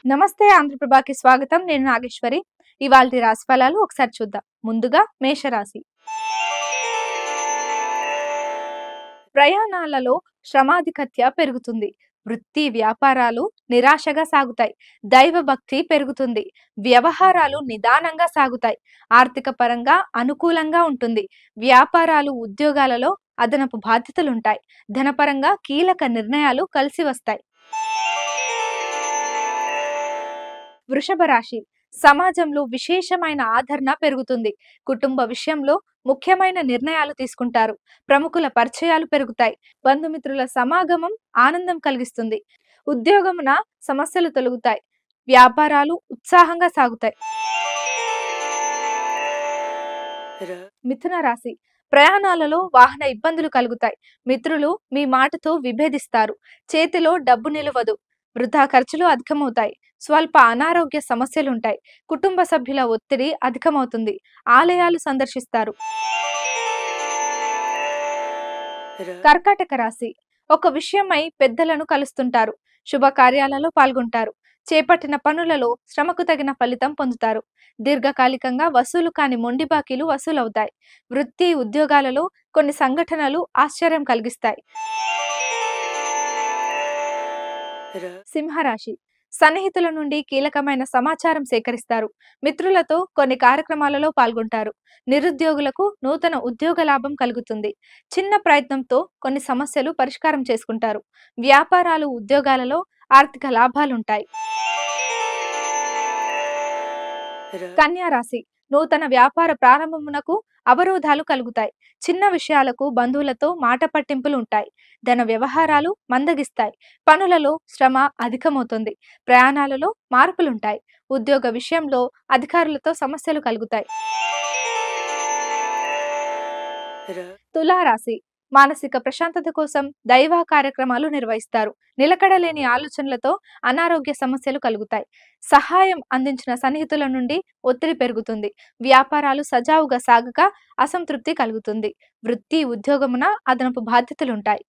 నమస్తే ఆంధ్రప్రభకి స్వాగతం. నేను నాగేశ్వరి. ఇవాల్టి రాశి ఫలాలు ఒకసారి చూద్దాం. ముందుగా మేషరాశి. ప్రయాణాలలో శ్రమాధిక్యత పెరుగుతుంది. వృత్తి వ్యాపారాలు నిరాశగా సాగుతాయి. దైవ భక్తి పెరుగుతుంది. వ్యవహారాలు నిదానంగా సాగుతాయి. ఆర్థిక పరంగా అనుకూలంగా ఉంటుంది. వ్యాపారాలు ఉద్యోగాలలో అదనపు బాధ్యతలుంటాయి. ధనపరంగా కీలక నిర్ణయాలు కలిసి వస్తాయి. వృషభ రాశి. సమాజంలో విశేషమైన ఆదరణ పెరుగుతుంది. కుటుంబ విషయంలో ముఖ్యమైన నిర్ణయాలు తీసుకుంటారు. ప్రముఖుల పరిచయాలు పెరుగుతాయి. బంధుమిత్రుల సమాగమం ఆనందం కలిగిస్తుంది. ఉద్యోగమున సమస్యలు తొలగుతాయి. వ్యాపారాలు ఉత్సాహంగా సాగుతాయి. మిథున రాశి. ప్రయాణాలలో వాహన ఇబ్బందులు కలుగుతాయి. మిత్రులు మీ మాటతో విభేదిస్తారు. చేతిలో డబ్బు నిలవదు. వృధా ఖర్చులు అధికమవుతాయి. స్వల్ప అనారోగ్య సమస్యలుంటాయి. కుటుంబ సభ్యుల ఒత్తిడి అధికమవుతుంది. ఆలయాలు సందర్శిస్తారు. కర్కాటక రాశి. ఒక విషయమై పెద్దలను కలుస్తుంటారు. శుభకార్యాలలో పాల్గొంటారు. చేపట్టిన పనులలో శ్రమకు తగిన ఫలితం పొందుతారు. దీర్ఘకాలికంగా వసూలు కాని మొండి బాకీలు వసూలవుతాయి. వృత్తి ఉద్యోగాలలో కొన్ని సంఘటనలు ఆశ్చర్యం కలిగిస్తాయి. సింహరాశి. సన్నిహితుల నుండి కీలకమైన సమాచారం సేకరిస్తారు. మిత్రులతో కొన్ని కార్యక్రమాలలో పాల్గొంటారు. నిరుద్యోగులకు నూతన ఉద్యోగ లాభం కలుగుతుంది. చిన్న ప్రయత్నంతో కొన్ని సమస్యలు పరిష్కారం చేసుకుంటారు. వ్యాపారాలు ఉద్యోగాలలో ఆర్థిక లాభాలుంటాయి. కన్యా రాశి. నూతన వ్యాపార ప్రారంభమునకు అవరోధాలు కలుగుతాయి. చిన్న విషయాలకు బంధువులతో మాట పట్టింపులు ఉంటాయి. ధన వ్యవహారాలు మందగిస్తాయి. పనులలో శ్రమ అధికమవుతుంది. ప్రయాణాలలో మార్పులుంటాయి. ఉద్యోగ విషయంలో అధికారులతో సమస్యలు కలుగుతాయి. తులారాశి. మానసిక ప్రశాంతత కోసం దైవ కార్యక్రమాలు నిర్వహిస్తారు. నిలకడలేని ఆలోచనలతో అనారోగ్య సమస్యలు కలుగుతాయి. సహాయం అందించిన సన్నిహితుల నుండి ఒత్తిడి పెరుగుతుంది. వ్యాపారాలు సజావుగా సాగక అసంతృప్తి కలుగుతుంది. వృత్తి ఉద్యోగమున అదనపు బాధ్యతలుంటాయి.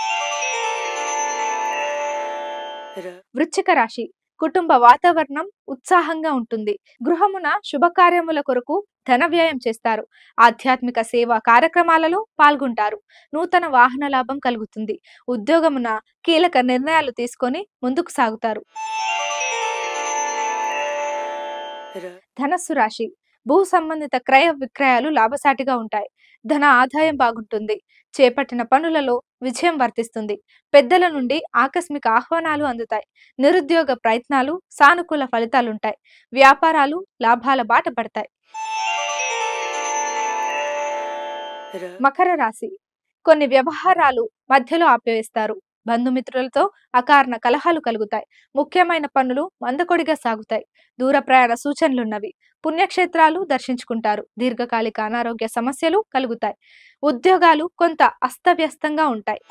వృశ్చిక రాశి. కుటుంబ వాతావరణం ఉత్సాహంగా ఉంటుంది. గృహమున శుభకార్యముల కొరకు ధన వ్యయం చేస్తారు. ఆధ్యాత్మిక సేవా కార్యక్రమాలలో పాల్గొంటారు. నూతన వాహన లాభం కలుగుతుంది. ఉద్యోగమున కీలక నిర్ణయాలు తీసుకొని ముందుకు సాగుతారు. ధనస్సు రాశి. భూ సంబంధిత క్రయ విక్రయాలు లాభసాటిగా ఉంటాయి. ధన ఆదాయం బాగుంటుంది. చేపట్టిన పనులలో విజయం వర్తిస్తుంది. పెద్దల నుండి ఆకస్మిక ఆహ్వానాలు అందుతాయి. నిరుద్యోగ ప్రయత్నాలు సానుకూల ఫలితాలుంటాయి. వ్యాపారాలు లాభాల బాట పడతాయి. మకర రాశి. కొన్ని వ్యవహారాలు మధ్యలో ఆపివేస్తారు. బంధుమిత్రులతో అకారణ కలహాలు కలుగుతాయి. ముఖ్యమైన పనులు మందకొడిగా సాగుతాయి. దూర ప్రయాణ సూచనలున్నవి. పుణ్యక్షేత్రాలు దర్శించుకుంటారు. దీర్ఘకాలిక అనారోగ్య సమస్యలు కలుగుతాయి. ఉద్యోగాలు కొంత అస్తవ్యస్తంగా ఉంటాయి.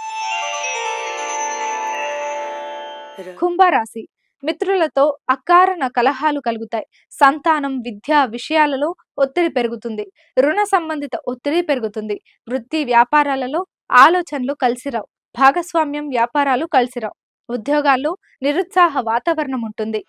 కుంభరాశి. మిత్రులతో అకారణ కలహాలు కలుగుతాయి. సంతానం విద్యా విషయాలలో ఒత్తిడి పెరుగుతుంది. రుణ సంబంధిత ఒత్తిడి పెరుగుతుంది. వృత్తి వ్యాపారాలలో ఆలోచనలు కలిసిరావు. భాగస్వామ్యం వ్యాపారాలు కలిసిరావు. ఉద్యోగాల్లో నిరుత్సాహ వాతావరణం ఉంటుంది.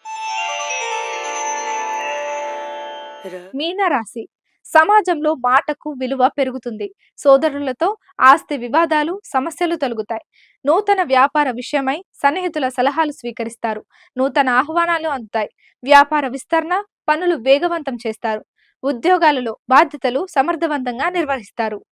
మీనరాశి. సమాజంలో మాటకు విలువ పెరుగుతుంది. సోదరులతో ఆస్తి వివాదాలు సమస్యలు తొలగుతాయి. నూతన వ్యాపార విషయమై సన్నిహితుల సలహాలు స్వీకరిస్తారు. నూతన ఆహ్వానాలు అందుతాయి. వ్యాపార విస్తరణ పనులు వేగవంతం చేస్తారు. ఉద్యోగాలలో బాధ్యతలు సమర్థవంతంగా నిర్వహిస్తారు.